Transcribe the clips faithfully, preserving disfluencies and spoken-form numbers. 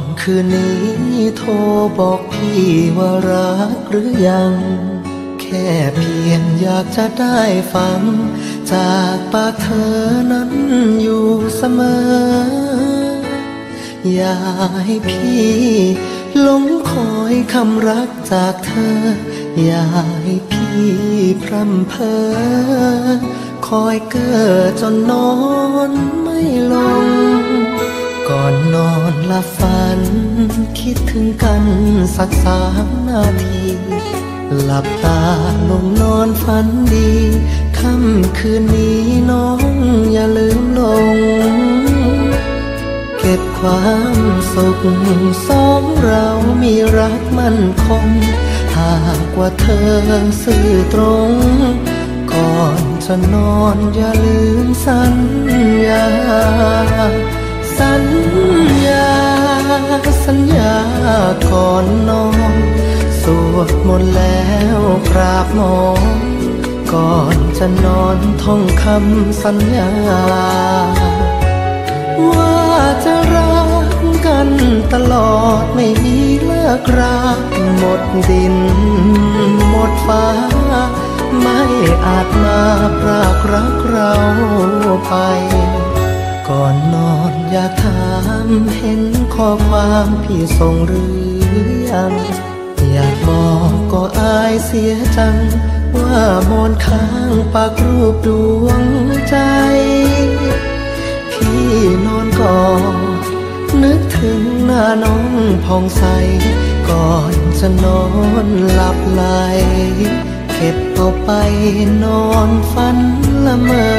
คืนนี้โทรบอกพี่ว่ารักหรือยังแค่เพียงอยากจะได้ฟังจากปากเธอนั้นอยู่เสมออย่าให้พี่หลงคอยคำรักจากเธออย่าให้พี่พร่ำเพ้อคอยเก้อจนนอนไม่ลงก่อนนอนหลับฝันคิดถึงกันสักสามนาทีหลับตาลงนอนฝันดีค่ำคืนนี้น้องอย่าลืมลงเก็บความสุขสองเรามีรักมั่นคงหากว่าเธอซื่อตรงก่อนจะนอนอย่าลืมสัญญาสัญญาสัญญาก่อนนอนสวดมนต์แล้วกราบหมอก่อนจะนอนท่องคำสัญญาว่าจะรักกันตลอดไม่มีเลิกราหมดดินหมดฟ้าไม่อาจมาพรากรักเราไปก่อนนอนอยากถามเห็นข้อความพี่ส่งหรือยังอยากบอกก็อายเสียจังว่ามนต์ค้างปากรูปดวงใจพี่นอนก่อนนึกถึงหน้าน้องผ่องใสก่อนจะนอนหลับไหลเก็บเอาไปนอนฝันละเมอ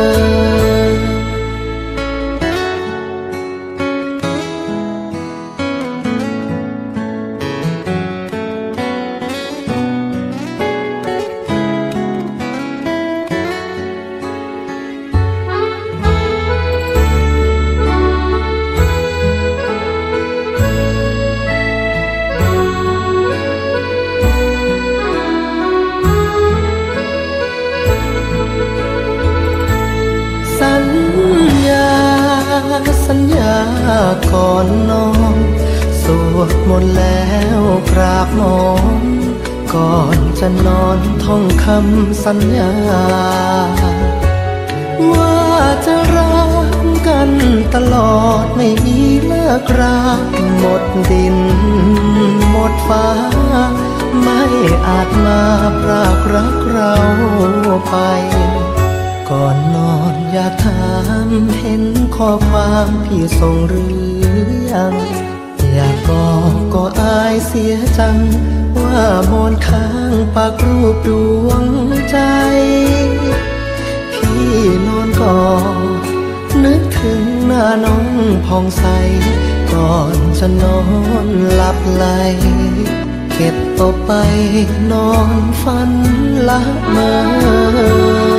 สัญญาสัญญาก่อนนอนสวดมนต์แล้วกราบหมอนก่อนจะนอนท่องคำสัญญาว่าจะรักกันตลอดไม่มีเลิกราหมดดินหมดฟ้าไม่อาจมาพรากรักเราไปก่อนนอนอยากถามเห็นข้อความพี่ส่งหรือยังอยากบอกก็อายเสียจังว่ามนต์ค้างปากรูปดวงใจพี่นอนก่อนนึกถึงหน้าน้องผ่องใสก่อนจะนอนหลับไหลเก็บเอาไปนอนฝันละเมอ